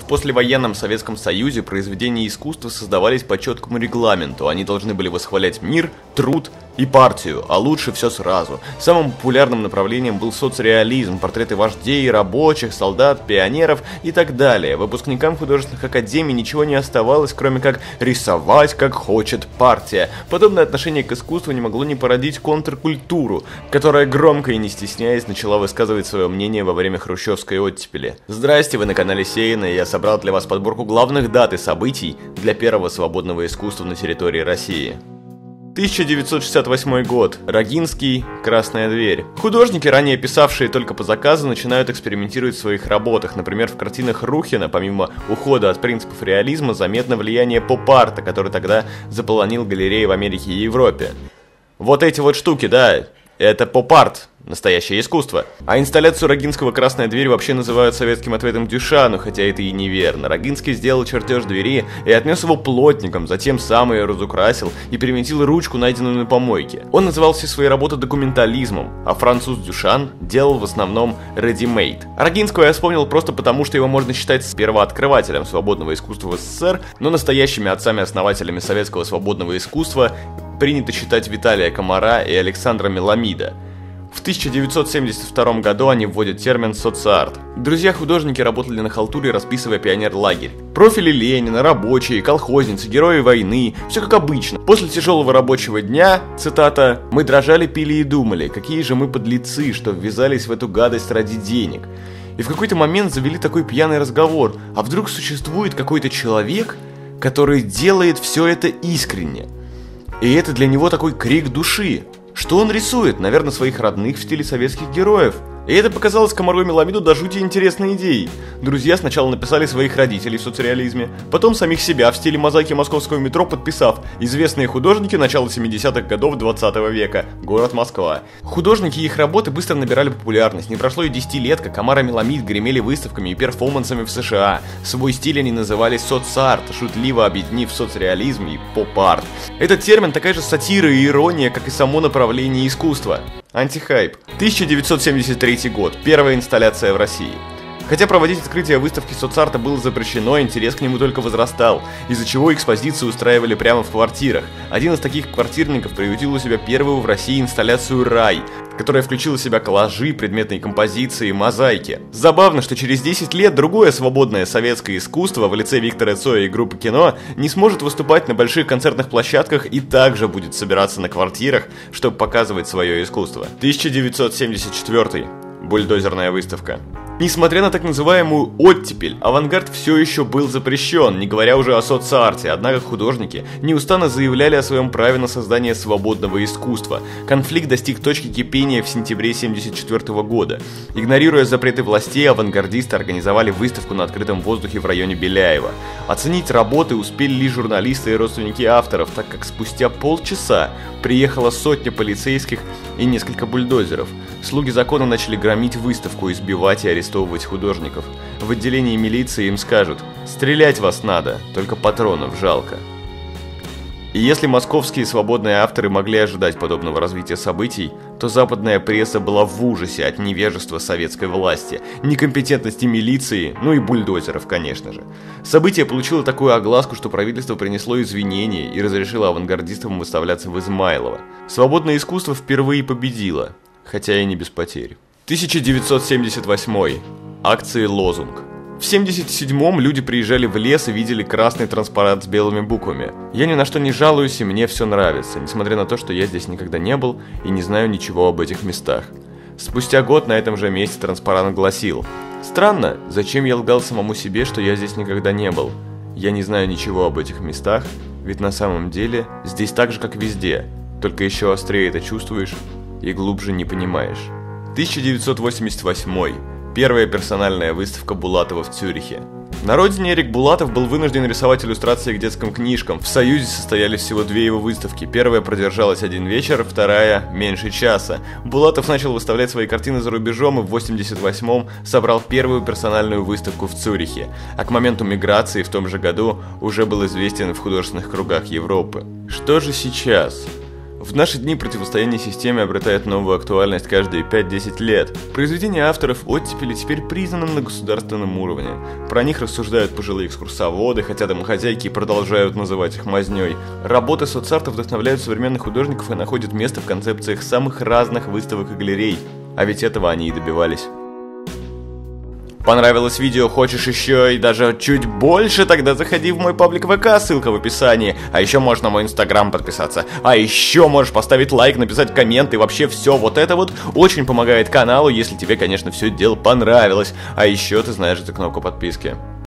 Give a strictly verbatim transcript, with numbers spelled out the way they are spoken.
В послевоенном Советском Союзе произведения искусства создавались по четкому регламенту. Они должны были восхвалять мир, труд и партию, а лучше все сразу. Самым популярным направлением был соцреализм, портреты вождей, рабочих, солдат, пионеров и так далее. Выпускникам художественных академий ничего не оставалось, кроме как рисовать, как хочет партия. Подобное отношение к искусству не могло не породить контркультуру, которая громко и не стесняясь начала высказывать свое мнение во время хрущевской оттепели. Здрасте, вы на канале Сеяна, и я собрал для вас подборку главных дат и событий для первого свободного искусства на территории России. тысяча девятьсот шестьдесят восьмой год. Рогинский. Красная дверь. Художники, ранее писавшие только по заказу, начинают экспериментировать в своих работах. Например, в картинах Рухина, помимо ухода от принципов реализма, заметно влияние поп-арта, который тогда заполонил галереи в Америке и Европе. Вот эти вот штуки, да, это поп-арт. Настоящее искусство. А инсталляцию Рогинского «Красная дверь» вообще называют советским ответом Дюшану, хотя это и неверно. Рогинский сделал чертеж двери и отнес его плотникам, затем сам ее разукрасил и переметил ручку, найденную на помойке. Он называл все свои работы документализмом, а француз Дюшан делал в основном ready-made. Рогинского я вспомнил просто потому, что его можно считать первооткрывателем свободного искусства в СССР, но настоящими отцами-основателями советского свободного искусства принято считать Виталия Комара и Александра Меламида. В тысяча девятьсот семьдесят втором году они вводят термин «соцарт». Друзья-художники работали на халтуре, расписывая пионер-лагерь. Профили Ленина, рабочие, колхозницы, герои войны, все как обычно. После тяжелого рабочего дня, цитата, «мы дрожали, пили и думали, какие же мы подлецы, что ввязались в эту гадость ради денег». И в какой-то момент завели такой пьяный разговор, а вдруг существует какой-то человек, который делает все это искренне. И это для него такой крик души. Что он рисует? Наверное, своих родных в стиле советских героев. И это показалось Комару и Меламиду до жути интересной идеей. Друзья сначала написали своих родителей в соцреализме, потом самих себя в стиле мозаики московского метро, подписав «Известные художники начала семидесятых годов двадцатого века. Город Москва». Художники и их работы быстро набирали популярность. Не прошло и десяти лет, как Комар и Меламид гремели выставками и перформансами в США. Свой стиль они называли соцарт, шутливо объединив соцреализм и поп-арт. Этот термин такая же сатира и ирония, как и само направление искусства. Антихайп. тысяча девятьсот семьдесят третий год. Первая инсталляция в России. Хотя проводить открытие выставки соцарта было запрещено, интерес к нему только возрастал, из-за чего экспозиции устраивали прямо в квартирах. Один из таких квартирников приютил у себя первую в России инсталляцию «Рай», которая включила в себя коллажи, предметные композиции, мозаики. Забавно, что через десять лет другое свободное советское искусство в лице Виктора Цоя и группы «Кино» не сможет выступать на больших концертных площадках и также будет собираться на квартирах, чтобы показывать свое искусство. тысяча девятьсот семьдесят четвёртый. Бульдозерная выставка. Несмотря на так называемую оттепель, авангард все еще был запрещен, не говоря уже о соцарте, однако художники неустанно заявляли о своем праве на создание свободного искусства. Конфликт достиг точки кипения в сентябре семьдесят четвёртого года. Игнорируя запреты властей, авангардисты организовали выставку на открытом воздухе в районе Беляева. Оценить работы успели лишь журналисты и родственники авторов, так как спустя полчаса приехала сотня полицейских и несколько бульдозеров. Слуги закона начали громить выставку, избивать и арестовывать художников. В отделении милиции им скажут: «Стрелять вас надо, только патронов жалко». И если московские свободные авторы могли ожидать подобного развития событий, то западная пресса была в ужасе от невежества советской власти, некомпетентности милиции, ну и бульдозеров, конечно же. Событие получило такую огласку, что правительство принесло извинения и разрешило авангардистам выставляться в Измайлово. Свободное искусство впервые победило, хотя и не без потерь. тысяча девятьсот семьдесят восьмой. Акции «Лозунг». В семьдесят седьмом люди приезжали в лес и видели красный транспарант с белыми буквами. Я ни на что не жалуюсь, и мне все нравится, несмотря на то, что я здесь никогда не был и не знаю ничего об этих местах. Спустя год на этом же месте транспарант гласил: «Странно, зачем я лгал самому себе, что я здесь никогда не был? Я не знаю ничего об этих местах, ведь на самом деле здесь так же, как везде, только еще острее это чувствуешь и глубже не понимаешь». тысяча девятьсот восемьдесят восьмой. Первая персональная выставка Булатова в Цюрихе. На родине Эрик Булатов был вынужден рисовать иллюстрации к детским книжкам. В Союзе состоялись всего две его выставки. Первая продержалась один вечер, вторая – меньше часа. Булатов начал выставлять свои картины за рубежом и в восемьдесят восьмом собрал первую персональную выставку в Цюрихе. А к моменту миграции в том же году уже был известен в художественных кругах Европы. Что же сейчас? В наши дни противостояние системе обретает новую актуальность каждые пять-десять лет. Произведения авторов оттепели теперь признаны на государственном уровне. Про них рассуждают пожилые экскурсоводы, хотя домохозяйки продолжают называть их мазнёй. Работы соцарта вдохновляют современных художников и находят место в концепциях самых разных выставок и галерей. А ведь этого они и добивались. Понравилось видео, хочешь еще и даже чуть больше? Тогда заходи в мой паблик ВК, ссылка в описании. А еще можно на мой инстаграм подписаться. А еще можешь поставить лайк, написать коммент и вообще все вот это вот очень помогает каналу, если тебе, конечно, все это дело понравилось. А еще ты знаешь эту кнопку подписки.